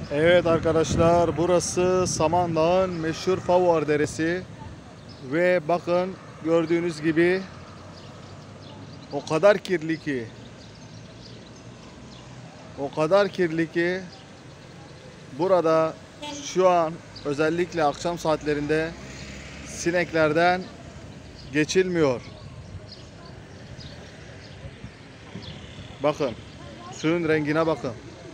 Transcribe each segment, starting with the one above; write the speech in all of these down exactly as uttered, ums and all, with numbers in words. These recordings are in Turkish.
Evet arkadaşlar, burası Samandağ'ın meşhur Favuar Deresi ve bakın gördüğünüz gibi o kadar kirli ki o kadar kirli ki burada şu an özellikle akşam saatlerinde sineklerden geçilmiyor. Bakın suyun rengine bakın.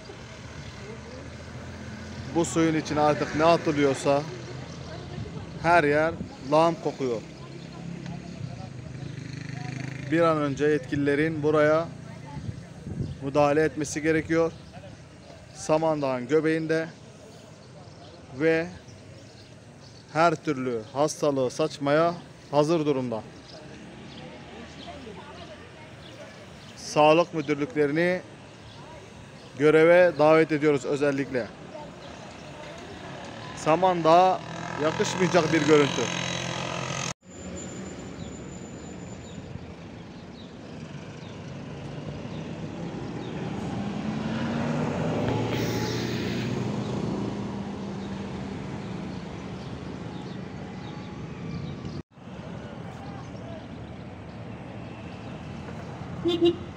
Bu suyun içine artık ne atılıyorsa her yer lağım kokuyor. Bir an önce yetkililerin buraya müdahale etmesi gerekiyor. Samandağ'ın göbeğinde ve her türlü hastalığı saçmaya hazır durumda. Sağlık müdürlüklerini göreve davet ediyoruz özellikle. Samandağ'a yakışmayacak bir görüntü. Hı hı.